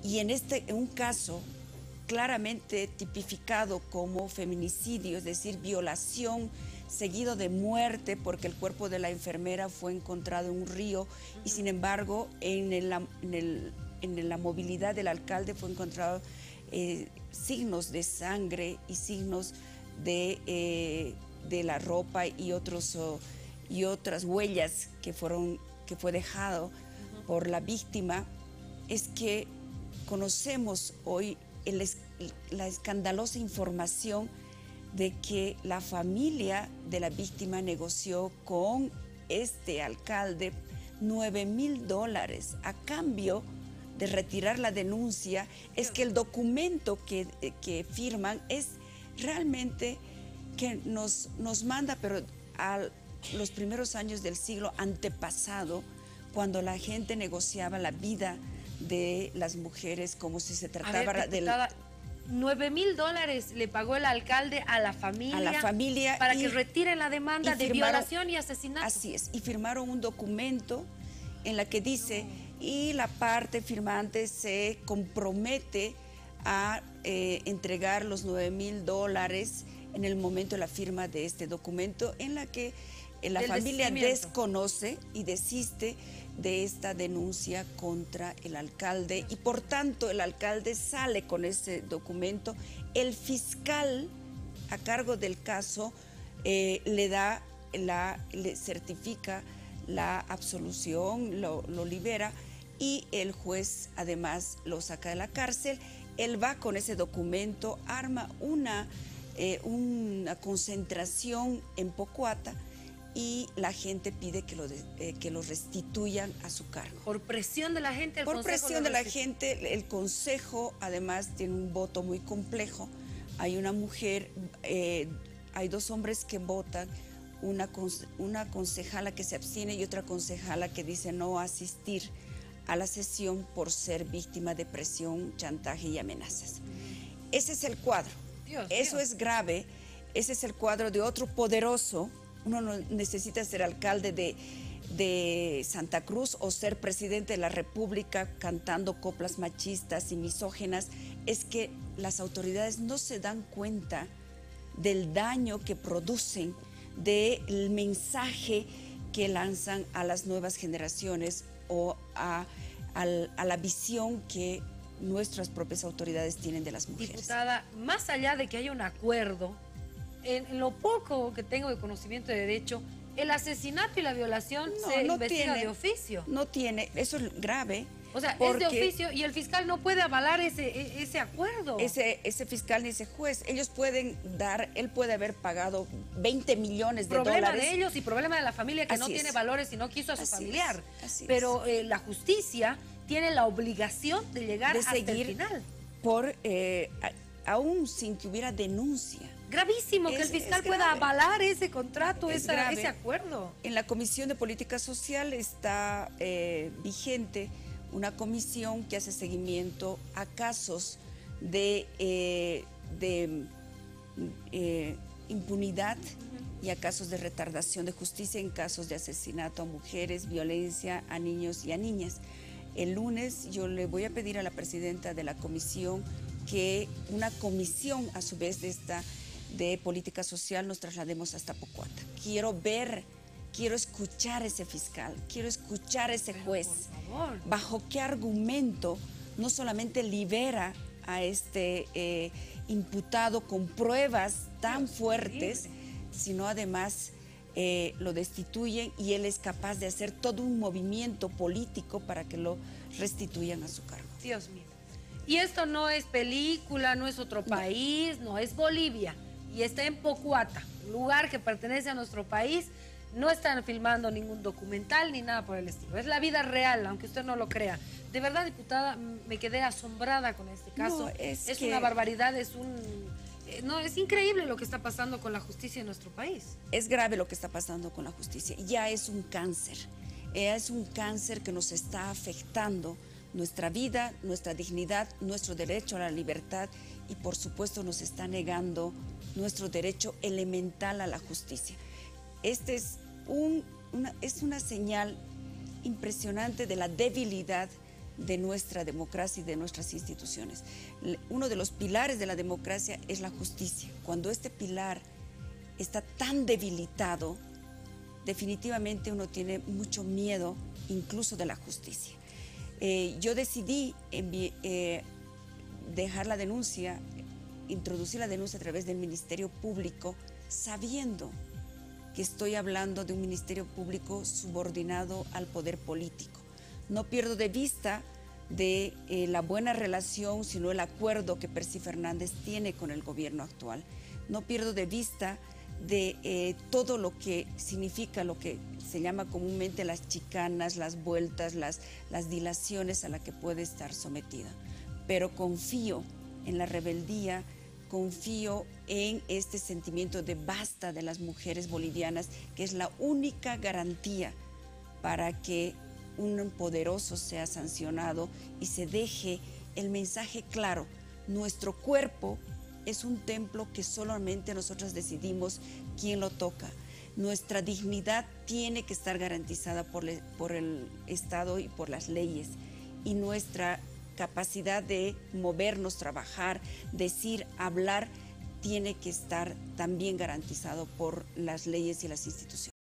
Y en un caso claramente tipificado como feminicidio, es decir, violación seguido de muerte, porque el cuerpo de la enfermera fue encontrado en un río y sin embargo en la movilidad del alcalde fue encontrado signos de sangre y signos de la ropa y otras huellas que fue dejado por la víctima. Es que conocemos hoy la escandalosa información de que la familia de la víctima negoció con este alcalde $9,000 a cambio de retirar la denuncia. Es que el documento que firman es realmente que nos manda, pero a los primeros años del siglo antepasado, cuando la gente negociaba la vida de las mujeres como si se tratara de... $9,000 le pagó el alcalde a la familia para que retiren la demanda de violación y asesinato. Así es, y firmaron un documento en la que dice, y la parte firmante se compromete a entregar los $9,000 en el momento de la firma de este documento, en la que la familia desconoce y desiste de esta denuncia contra el alcalde y por tanto el alcalde sale con ese documento. El fiscal a cargo del caso le certifica la absolución, lo libera y el juez además lo saca de la cárcel. Él va con ese documento, arma una concentración en Pocuata y la gente pide que lo restituyan a su cargo. Por presión de la gente, Por presión de la gente, el consejo además tiene un voto muy complejo. Hay una mujer, hay dos hombres que votan, una concejala que se abstiene y otra concejala que dice no asistir a la sesión por ser víctima de presión, chantaje y amenazas. Ese es el cuadro. Eso es grave. Ese es el cuadro de otro poderoso. Uno no necesita ser alcalde de Santa Cruz o ser presidente de la República cantando coplas machistas y misóginas. Es que las autoridades no se dan cuenta del daño que producen, del mensaje que lanzan a las nuevas generaciones o a la visión que nuestras propias autoridades tienen de las mujeres. Diputada, más allá de que haya un acuerdo, en lo poco que tengo de conocimiento de derecho, el asesinato y la violación se investiga de oficio. No tiene, eso es grave. O sea, es de oficio y el fiscal no puede avalar ese acuerdo. Ese fiscal ni ese juez, ellos pueden él puede haber pagado $20 millones de dólares. Problema de ellos y problema de la familia que no tiene valores y no quiso a su familiar. Pero la justicia tiene la obligación de llegar hasta el final. Aún sin que hubiera denuncia. Gravísimo que el fiscal pueda avalar ese contrato, ese acuerdo. En la Comisión de Política Social está vigente una comisión que hace seguimiento a casos de impunidad y a casos de retardación de justicia en casos de asesinato a mujeres, violencia a niños y a niñas. El lunes yo le voy a pedir a la presidenta de la comisión que una comisión a su vez de política social nos traslademos hasta Pocuata. Quiero escuchar a ese fiscal, quiero escuchar a ese juez. ¿Bajo qué argumento no solamente libera a este imputado con pruebas tan fuertes, sino además lo destituyen y él es capaz de hacer todo un movimiento político para que lo restituyan a su cargo? Dios mío. Y esto no es película, no es otro país, no es Bolivia. Y está en Pocuata, lugar que pertenece a nuestro país. No están filmando ningún documental ni nada por el estilo. Es la vida real, aunque usted no lo crea. De verdad, diputada, me quedé asombrada con este caso. Es una barbaridad, es increíble lo que está pasando con la justicia en nuestro país. Es grave lo que está pasando con la justicia. Ya es un cáncer. Es un cáncer que nos está afectando nuestra vida, nuestra dignidad, nuestro derecho a la libertad y por supuesto nos está negando nuestro derecho elemental a la justicia. Este es una señal impresionante de la debilidad de nuestra democracia y de nuestras instituciones. Uno de los pilares de la democracia es la justicia. Cuando este pilar está tan debilitado, definitivamente uno tiene mucho miedo incluso de la justicia. Yo decidí dejar la denuncia, introducir la denuncia a través del Ministerio Público, sabiendo que estoy hablando de un Ministerio Público subordinado al poder político. No pierdo de vista de la buena relación, sino el acuerdo que Percy Fernández tiene con el gobierno actual. No pierdo de vista de todo lo que significa lo que se llama comúnmente las chicanas, las vueltas, las dilaciones a las que puede estar sometida. Pero confío en la rebeldía, confío en este sentimiento de basta de las mujeres bolivianas, que es la única garantía para que un poderoso sea sancionado y se deje el mensaje claro: nuestro cuerpo es un templo que solamente nosotras decidimos quién lo toca. Nuestra dignidad tiene que estar garantizada por el Estado y por las leyes, y nuestra capacidad de movernos, trabajar, decir, hablar, tiene que estar también garantizado por las leyes y las instituciones.